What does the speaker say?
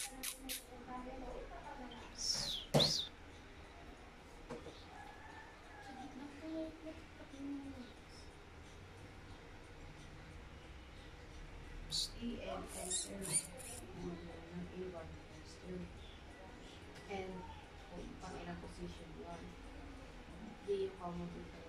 E and enter ng A1 enter and kung pang ilang position 1 D yung common difference